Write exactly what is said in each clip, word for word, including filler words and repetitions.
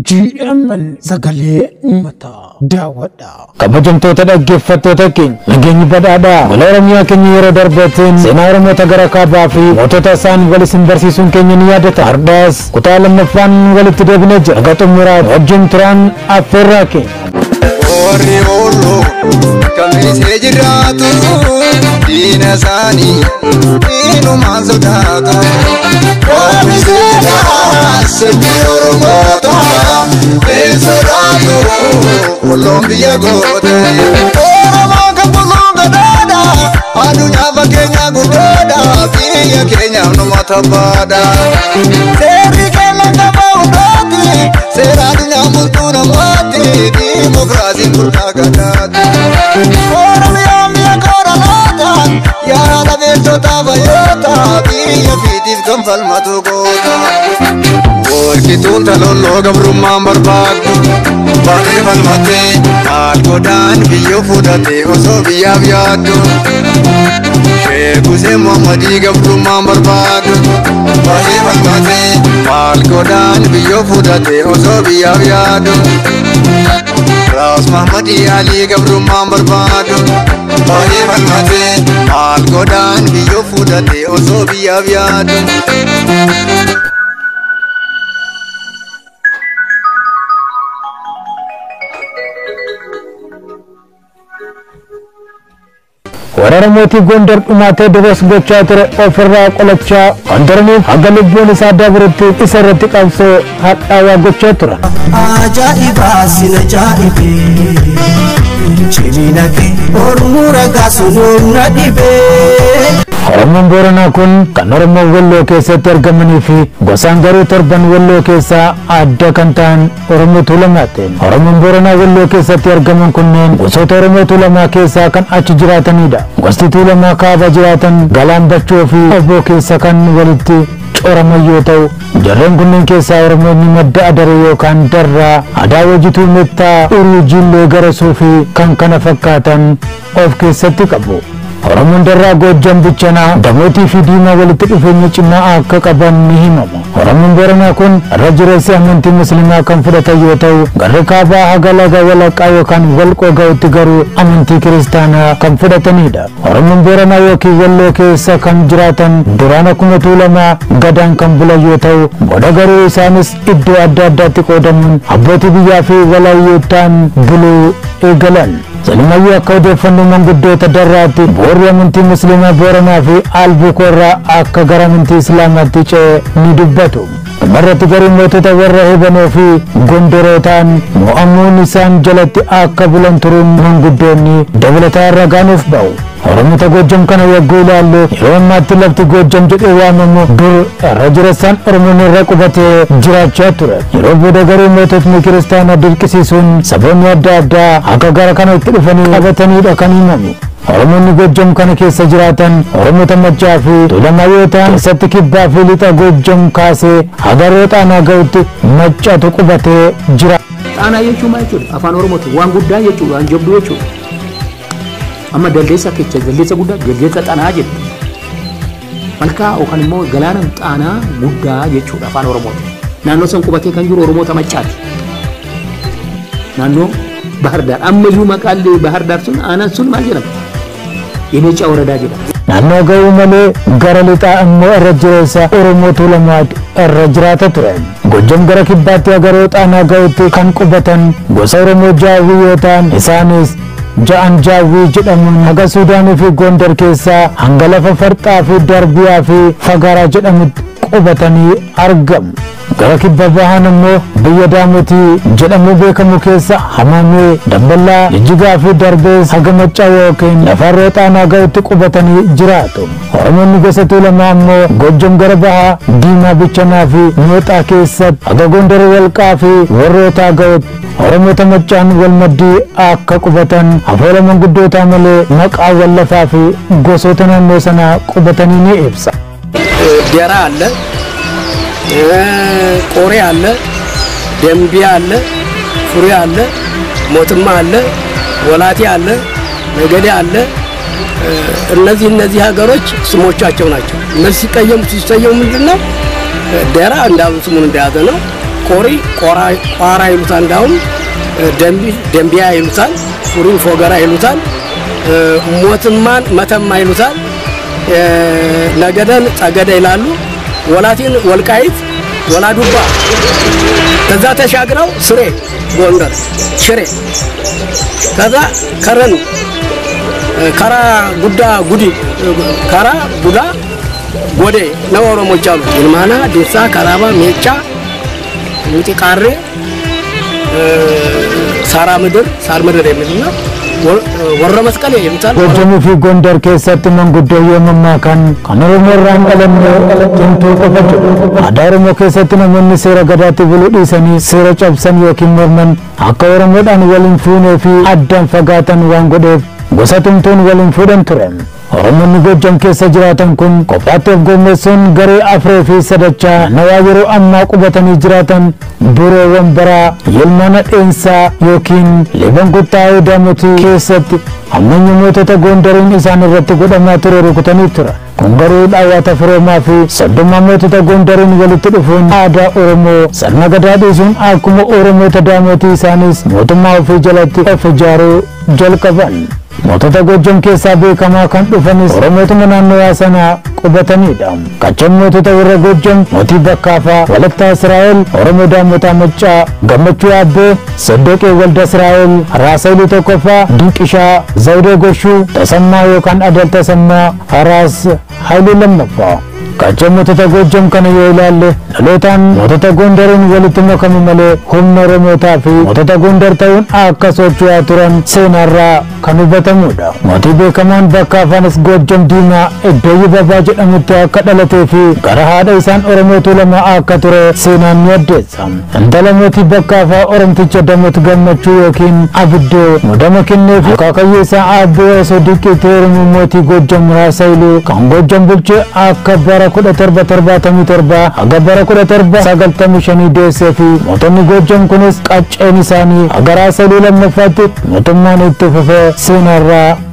G M N sagalee uummata daawwadha. Kabajamtoota dhaggeeffattoota keenya nageenyi badhaadhaa wal Oromiyaa keenya yeroo darbeetiin seenaa Oromoota gara kaabaa fi mootota isaan wal isin barsiisuun keenya ni yaadata. Har'as kutaa lammaffaan walitti deebinee jira. Aga xumuraa wajjin turaan affeerraa keenya. Warri ooluu kamisee jiraatu diina isaanii diinumaan sodaatu. Kamisee sanyii Oromoota beeksadaatu waloon biyya goote. Oromoo kan buluu gadaadha addunyaa fakkeenya guddaadha biyya keenyaaf nama tabbaadha. Seerri keenya qaba hundaati seera addunyaa bultuu namaati. Demokrasi kurta gadada Oromiyaa miya koranata Yaa dhabeessota fayyota Biyya fiitiif kan falmatu goota Warqituun talolloo gabrummaan barbaaddu Baatee falmattee maal godhaan biyya fudhatte osoo biyyaaf yaaddu Sheek Hussein Muhammadii gabrummaan barbaaddu Baatee falmattee maal godhaan biyya fudhatte osoo biyyaaf yaaddu Ras Muhammad Ali gabrummaan barbaadu baay'ee falmatee maal godhaan biyya fudhate osoo biyyaaf yaadu. Warra mootii Gondar dhumaatee duras gochaa ture ofirraa qolachaa Gondarniif haga lubbuun isaa dabrutti isa irratti qabsoo hadhaawaa gochaa tura. Ajaa'ibaa sin ajaa'ibee cimina kee Oromoo ragaa sunuun na dhibee. Oromoon Booranaa kun kan Oromoo Walloo keessatti argamanii fi gosaan garuu torban Walloo keessaa adda kan ta'an Oromoo Tuulamaati. Oromoon Booranaa Walloo keessatti argaman kunneen gosoota Oromoo Tuulamaa keessaa kan achi jiraatanidha. Gosti Tuulamaa kaaba jiraatan Galaan Bachoo fi Obbo keessa kan walitti coraman yoo ta'u, jarreen kunneen keessaa Oromoonni madda Adaree yookaan Darraa, Adaa Wajituu Mettaa, Uruu Jillee Garasuu fi kan kana fakkaatan of keessatti qabu. Oromoon Darraa Goojjam Bichanaa Damootii fi Diimaa walitti dhufeenya cimaa akka qaban ni himamu. Oromoon Booranaa kun irra jireessi amantii Musliimaa kan fudhatan yoo ta'u, garri kaabaa haga laga Walaqaa yookaan Walqoo ga'utti garuu amantii Kiristaanaa kan fudhatanidha. Oromoon Booranaa yookiin Walloo keessa kan jiraatan duraan akkuma Tuulamaa Gadaan kan bulan yoo ta'u, booda garuu isaanis iddoo adda addaatti qoodamuun abbootii biyyaa fi walaayyootaan buluu eegalan. Salimayyuu akka odeeffannoo manguddoota Darraatti boorri amantii Musliimaa Booranaa fi Albuukoorraa akka gara amantii Islaamaatti ce'e ni dubbatu. Dhumarratti garuu mootota warra Hebanoo fi Gondorootaan mo'amuun isaan jalatti akka bulan turuun manguddoonni dabalataan ragaanuuf ba'u. Oromoota Goojjam kana yagguu ilaallu yeroo ammaatti lafti Goojjam jedhee waamamu dur irra jireessaan Oromoon irra qubatee jiraachaa ture. Yeroo booda garuu moototni Kiristaanaa dirqisiisuun saboonni adda addaa akka gara kana itti dhufanii qabatanidha kan himamu. Oromoonni Goojjam kana keessa jiraatan Oromoota Maccaa fi Tuulamaa yoo ta'an keessatti kibbaa fi lixa Goojjam kaasee haga Rooxaanaa ga'utti Maccaatu qubatee jira. Xaanaa jechuun maal jechuudha? Afaan Oromooti waan guddaa jechuudha, waan jabduu jechuudha. Amma daldeessa kecha daldeessa guddaa daldeessa xaanaa jedhu. Malkaa yookaan immoo galaana xaanaa guddaa jechuudha afaan Oromooti. Naannoo san qubatee kan jiru Oromoota Maccaati. Naannoo Bahar Daar amma iyyuu maqaan Bahar Daar sun aanaan sun maal jedhama? Yeneecaa waradaa jedhama. Naannoo ga'uu malee gara lixaa immoo irra jireessa Oromoo Tuulamaa irra jiraata ture. Goojjam gara kibbaatti haga Rooxaanaa ga'utti kan qubatan gosa Oromoo Jaawii yoo ta'an isaanis Ja'an Jaawii jedhamuun haga Suudaanii fi Gondar keessaa hanga lafa Farxaa fi Darbiyaa fi Fagaraa jedhamutti qubatanii argamu. Gara kibba bahaan immoo biyya Daamotii jedhamu beekamu keessa Hamamee, Damballaa, Jijjigaa fi Darbees haga Maccaa yookiin lafa Rooxaanaa ga'utti qubatanii jiraatu. Oromoonni gosa Tuulamaa immoo Goojjam gara bahaa Diimaa Bichanaa fi Mooxaa keessatti haga Gondar Walqaa fi Warrootaa ga'utti Oromoota Maccaan wal maddii akka qubatan afoola manguddootaa malee maqaa wal lafaa fi gosoota naannoo sanaa qubatanii ni ibsa. Deeraa አለ ቆሬ አለ ደምቢያ አለ ፉሪ አለ ሞትማ አለ ወላቲ አለ ነገዴ አለ እነዚህ እነዚህ ሀገሮች ስሞቻቸው ናቸው። እነዚህ ሲቀየሙ ሲሰየሙ ምንድነው ደራ እንዳሉ ስሙን እንደያዘ ነው። ቆሪ ቆራ ቋራ ይሉታል እንዳውም ደምቢ ደምቢያ ይሉታል ፉሪን ፎገራ ይሉታል ሞትማን መተማ ይሉታል ነገደን ጸገደ ይላሉ ወላቲን ወልቃይት ወላዱባ ከዛ ተሻግረው ስሬ ጎንደር ሽሬ ከዛ ከረን ከራ ጉዳ ጉዲ ከራ ጉዳ ጎዴ ነው ኦሮሞች አሉ ይልማና ዴሳ ካራባ ሜጫ ሙጢ ቃሬ ሳራ ምድር ሳር ምድር የሚሉና ወረ መስቀል ይሉታል ጎጀሙ ፊ ጎንደር ከሰት መንጉዶ የመማካን ከነሮም ወራን ቀለም ጥንቱ ቆፈጭ አዳሩሞ ከሰት ነምን ሲረ ገዳት ብሉ ዲሰኒ ሲረ ጨብሰን የኪሞርመን አከወረሞዳን ወልን ፉኔ ፊ አዳን ፈጋተን ዋንጎዴ ጎሰቱንቱን ወልን ፉደን ቱረም ኦሮሞን ጎጀም ከሰ ጅራተን ኩን ቆፋቴፍ ጎመሱን ገሬ አፍሬ ፊ ሰደቻ ነዋይሩ አማ ቁበተን ጅራተን ቡሮ ወንበራ የልማና ጤንሳ ዮኪን ሌበን ቁጣው ዳሞቲ ከሰት አመኝ ሞተ ተጎንደርን ኢሳን ረት ጎደማ ትረሩ ኩተኒ ትራ ኮንገሩ ዳዋታ ፍሮማ ፊ ሰደማ ሞተ ተጎንደርን ወልት ድፉን አዳ ኦሮሞ ሰነገዳዲሱን አኩሞ ኦሮሞ ተዳሞቲ ኢሳንስ ሞተማው ፊ ጀለቲ ፈጃሩ ጀልቀባል ሞተተ ጎጀም ከሳ ቤከማ ካን ዱፈኒስ ኦሮሞቱ መናኖ ያሰና ቁበተኒዳ ካቸም ሞተተ ወረ ጎጀም ሞቲ በካፋ ወለታ እስራኤል ኦሮሞ ዳሞታ መጫ ገመቹ አበ ሰደቄ ወልደ እስራኤል ራሰይሉ ተቆፋ ድንቅሻ ዘውዴ ጎሹ ተሰማ የካን አደል ተሰማ አራስ ኃይሉ ለመፋ ካቸም ሞተተ ጎጀም ከነ ይላል ለሎታን ሞተተ ጎንደርን ወልትሞ ከመመለ ሁም ኦሮሞታ ፊ ሞተተ ጎንደር ታውን አከሶቹ ያቱረን ሰናራ ከኑበተሙዳ ሞቲ ቤከማን በካፋንስ ጎጀም ዲማ እደይ በባጀ አምታ ከደለቴ ፊ ገራሃደ ኢሳን ኦሮሞቱ ለማ አከቱረ ሰናን ያደጻም እንተለሞቲ በካፋ ኦሮምትቸ ደሞት ገመቹ የኪን አብዶ ወደመኪኔ ፊ ካከየሳ አቦ ሰድቂ ተርሙ ሞቲ ጎጀም ራሰይሉ ካንጎጀም ብልጭ አከበረ ኩደ ተርባ ተርባ ተሚ ተርባ አገበረ ኩደ ተርባ ሳገልተም ሸኒ ደሰፊ ሞተኒ ጎጀም ኩንስ ቃጨኒ ሳኒ አገራ ሰይሉ ለመፋት ሞተማን ተፈፈ ሰናራ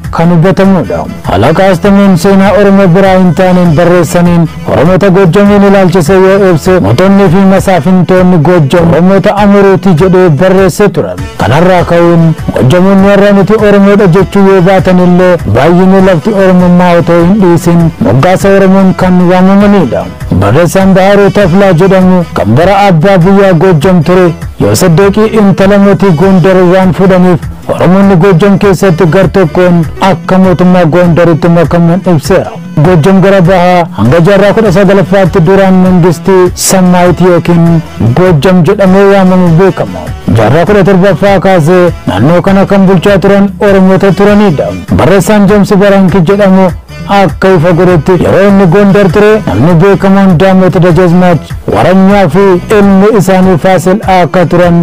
ከኑበተሙዳ አላቃስተምን ሰና ኦሮሞ ብራይንታንን በረሰኒን ኦሮሞ ተጎጀምን ላልቸሰየ ኤብስ ሞተኒ ፊ መሳፍንቶን ጎጀም ኦሮሞ ተአምሩቲ ጀደ በረሰ ቱራል ከነራ ከውን ጎጀሙን ወራንቲ ኦሮሞ ደጀቹ የባተንለ ባይኑ ለፍቲ ኦሮሞ ማውቶ እንዲሲን ሞጋሰ ኦሮሞን ከን ዋመመኒዳ በረሰን ባህሩ ተፍላ ጀደሙ ከበራ አባብያ ጎጀም ቱሬ የሰደቂ እንተለሞቲ ጎንደር ዋን ፉደኒፍ ኦሮሞን ጎጀም ከሰት ገርተኮን አከሞትማ ጎንደርት መከመን እብሰራ ጎጀም ገረባህ አንገጀራ ኩደ ሰገለፋት ዱራን መንግስት ሰማይት የኪን ጎጀም ጀደሙ ያመኑ በከማ ጃራ ኩደ ተርባፋ ካዘ ናኖ ከነ ከምቡልቻ ቱረን ኦሮሞ ተቱረኒዳ በረሳን ጀምስ በራንክ ጀደሙ አከይ ፈጎረት የሮን ጎንደር ትሬ ናኑ በከማን ዳመት ደጀዝማች ወረኛ ፊ ኢልም ኢሳኒ ፋሲል አከቱረን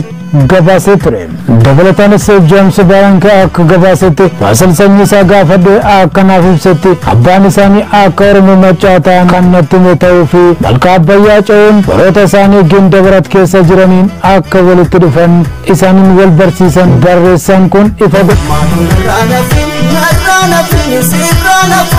ገባሰትሬ ደበለታን ሰብ ጀምስ ባንክ አክ ገባሰት ፋሲል ሰኝሳ ጋፈደ አከናፍሰት አባንሳኒ አከርም መጫታ ከነት መተውፊ መልካ አባያጨውን ወሮተሳኒ ግን ደብረት ከሰ ጅረኒን አከወልት ድፈን ኢሳኒን ወልበርሲሰን በረሰን ኩን ኢፈግ ማዶራናፊ ናራናፊ ሲራናፉ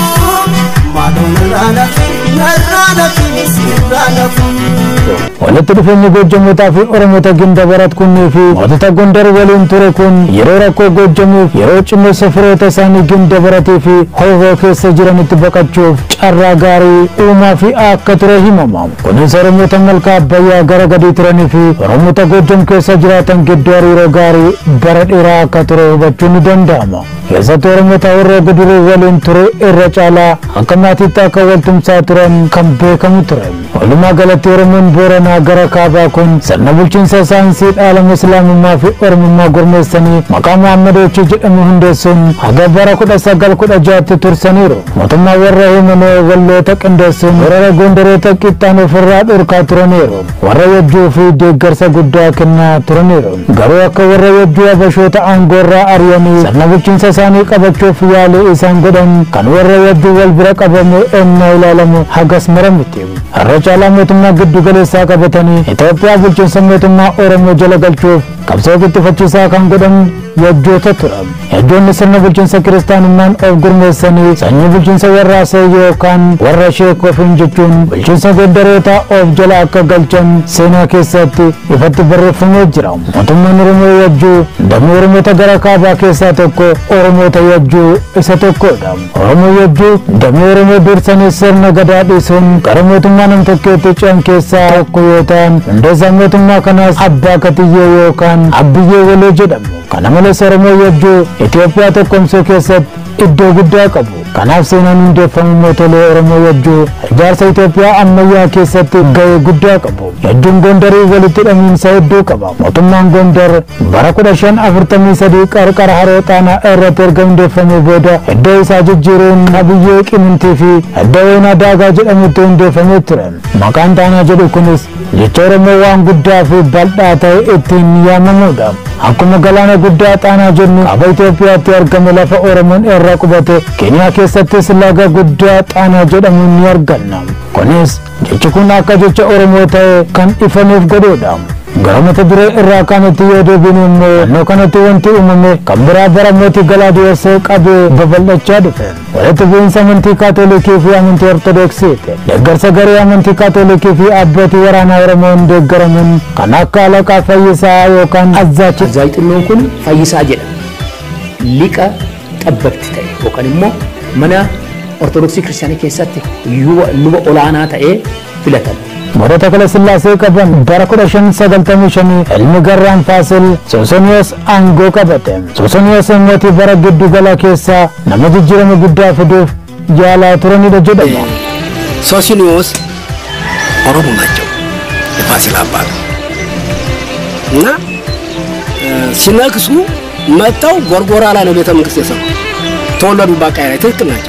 ማዶራናፊ ናራናፊ ሲራናፉ ወለተ ድፈኝ ጎጀም ወጣፊ ኦሮሞ ተግን ደበረት ኩን ፊ ወተተ ጎንደር ወልን ቱረኩን የሮራኮ ጎጀም የሮጭ መስፍሮ ተሳኒ ግን ደበረት ፊ ሆሆ ከሰ ጅረኒት በቀቾፍ ጫራ ጋሪ ኡማ ፊ አከትረ ሂመማም ኩን ሰረሞ ተመልካ አባያ ገረገዲ ትረኒ ፊ ኦሮሞ ተጎጀም ከሰ ጅራተን ግዳሪ ሮጋሪ በረዲራ አከትረ በቹን ደንዳማ የዘት ኦሮሞ ታወረ ጉድሩ ወልን ቱረ እረጫላ አከማቲታ ከወልቱም ሳትረን ከምበ ከምትረን ወልማ ገለቴ ኦሮሞን ቦረና ገረካባ ኩን ሰነቡልችን ሳንሲ ዓለም እስላም ማፊ ኦሮሞማ ጎርመሰኒ መቃም መሐመዶች ጀደሙ እንደሱን አገበረ ኩደ ሰገል ኩደ ጃት ቱርሰኒሮ ሞተማ ወረሁ መነ ወሎ ተቀንደሱን ወረረ ጎንደር ተቂጣኑ ፍራ ዱርካ ቱረኒሮ ወረየ ጁፊ ደገርሰ ጉዳክና ቱረኒሮ ገሮ ከወረ የጁ በሾታ አንጎራ አርየኒ ሰነቡልችን ሳኒ ቀበቾ ፍያለ ኢሳን ጎደን ከወረ የጁ ወልብረ ቀበሙ እና ይላለሙ ሀገስ መረምቴም አረጫላ ሞተማ ግዱ ገለሳ ቀበተኒ ኢትዮጵያ ብልጭን ሰመቱማ ኦሮሞ ጀለገልቾ ቀብሶ ግጥፈቺሳ ካን ጎደን yajjoota turan. Yajjoonni sirna bulchiinsa kiristaanummaan of gurmeessanii sanyii bulchiinsa warra Seeyyoo yookaan warra Sheek ofiin jechuun bulchiinsa gondaroota of jala akka galchan seenaa keessatti ifatti barreeffamee jira. Mootummaan Oromoo yajjuu damee Oromoota gara kaabaa keessaa tokko Oromoota yajjuu isa tokkodha. Oromoo yajjuu damee Oromoo dursanii sirna gadaa dhiisuun gara mootummaa nam-tokkeetti ce'an keessaa tokko yoo ta'an hundeessaa mootummaa kanaas Abbaa Katiyyee yookaan Abbiyyee Waloo jedhamu. Kana malees Oromoo yajjuu Itoophiyaa tokkomsuu keessatti iddoo guddaa qabu. Kanaaf seenaan hundeeffamu mootolee Oromoo yajjuu ijaarsa Itoophiyaa ammayyaa keessatti gahee guddaa qabu. Yajjuun Gondarii walitti hidhamiinsa hedduu qaba. Mootummaan Gondar bara kudha shan afurtamii sadii qarqara haroo Xaanaa irratti erga hundeeffamee booda iddoo isaa jijjiiruun Abiyyee Qimintii fi iddoo Weenaa Daagaa jedhamutti hundeeffamee ture. Maqaan Xaanaa jedhu kunis jecha Oromoo waan guddaa fi bal'aa ta'e ittiin yaamamudha. Akkuma galaana guddaa Xaanaa jennu kaaba Itoophiyaatti argame lafa Oromoon irra qubate Keeniyaa keessattis laga guddaa Xaanaa jedhamuun ni arganna. Kunis jechi kun akka jecha Oromoo ta'e kan ifanuuf godhudha. Gara mata duree irraa kanatti yoo deebinu immoo naannoo kanatti wanti uumame kan biraa bara mootii Galaadiyoos qabee babal'achaa dhufe. Walitti bu'iinsa amantii Kaatoolikii fi amantii Ortodoksiiti. Deeggarsa garee amantii Kaatoolikii fi abbootii waraanaa Oromoon deeggaramuun kan akka Alaqaa Fayyisaa yookaan Azzaachi. Azzaay xinnoon kun Fayyisaa jedhama. Liqa xabbatti ta'e yookaan immoo mana Ortodoksii Kiristaanii keessatti luba olaanaa ta'ee filatame. Bara Takla Sillaasee qaban bara kudha shan sagaltamii shanii ilmi Garraan Faasil Soosoniyoos aangoo qabate. Soosoniyoos mootii bara giddu gala keessaa nama jijjiirama guddaa fiduuf yaalaa turanidha jedhama. ሶስኒዮስ ኦሮሞ ናቸው የፋሲል አባት እና ሲነክሱ መጣው ጎርጎራ ላይ ነው ቤተ መንግስት የሰሩ ተወለዱ ባቃይ ላይ ትክክል ናቸው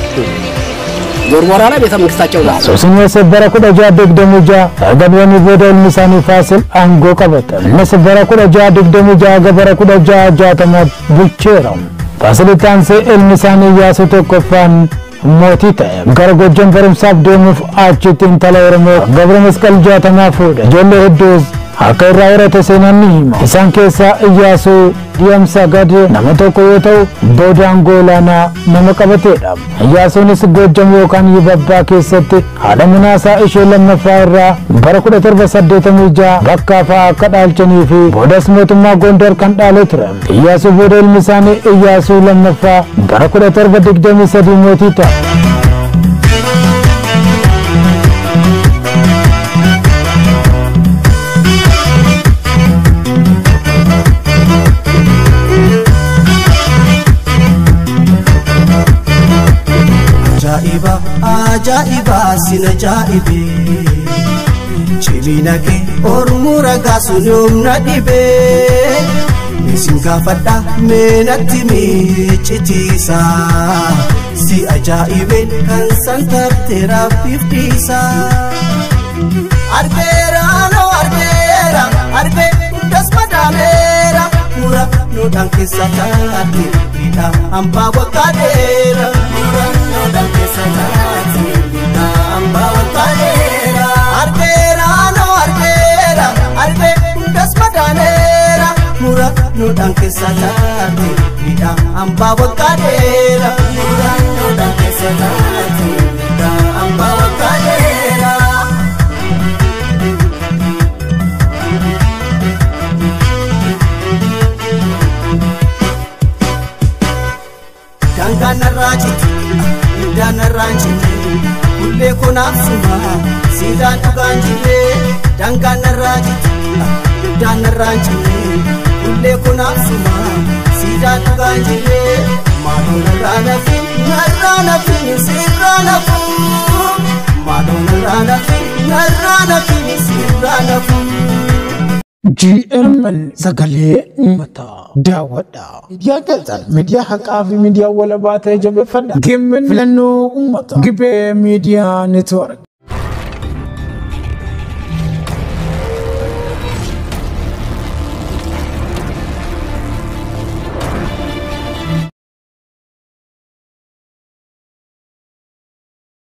ጎርጎራ ላይ ቤተ መንግስታቸው ነው ሶስኒዮስ bara kudha jaha digdamii jaha gadwani booda ilmi isaanii Faasil aangoo qabate. Innis bara kudha jaha digdamii jaha hanga bara kudha jaha jaatamaatti bulcheera. Faasilitti aansee ilmi isaanii Iyyaasuu tokkoffaan mootii ta'e. Gara Gojjam barumsaaf deemuuf achitti intala Oromoo Gabra Masqal jaatamaa fuudhe. Ijoollee hedduus akka irraa horate seenaan ni hima. Isaan keessaa Iyyaasuu Diyamsa Gad nama tokko yoo ta'u booda aangoo olaanaa nama qabateedha. Iyyaasuunis Gojjam yookaan Yibabbaa keessatti haadha manaasaa ishee lammaffaa irraa bara kudha torba saddeetamii jaha bakka fa'aa akka dhaalchanii fi boodas mootummaa Gondar kan dhaale ture. Iyyaasuu booda ilmi isaanii Iyyaasuu lammaffaa bara kudha torba digdamii sadii mootii ta'a. Ajaiba, ajaiba, sin ajaibe. Chimina ke ormura gasunium na dibe. Mesin gafada menati mi chitisa. Si ajaibe kan santar tera piftisa. Arbera no arbera, arbe das madamera. Mura no dan kisatati, ida amba wakadera. Mura no dan kisatati, ida amba wakadera. Arbera no arbera, arbe das madamera. Mura no dan kisatati, ida amba wakadera. Mura no dan kisatati, ida amba wakadera. Dangana rajiti, dana ranjiti, kulle konafsuma, sidan uganjile. Dangana rajiti, dana ranjiti, kulle konafsuma, sidan uganjile. Madonna rana fi, narana fi, sirana fu. Madonna rana fi, narana fi, sirana fu. G M N sagalee ummata daawwadha. Miidiyaa galzal miidiyaa haqaa fi miidiyaa walabaa ta'e jabeeffadha. G M N filannoo ummata Gibee Miidiyaa Neetwoork.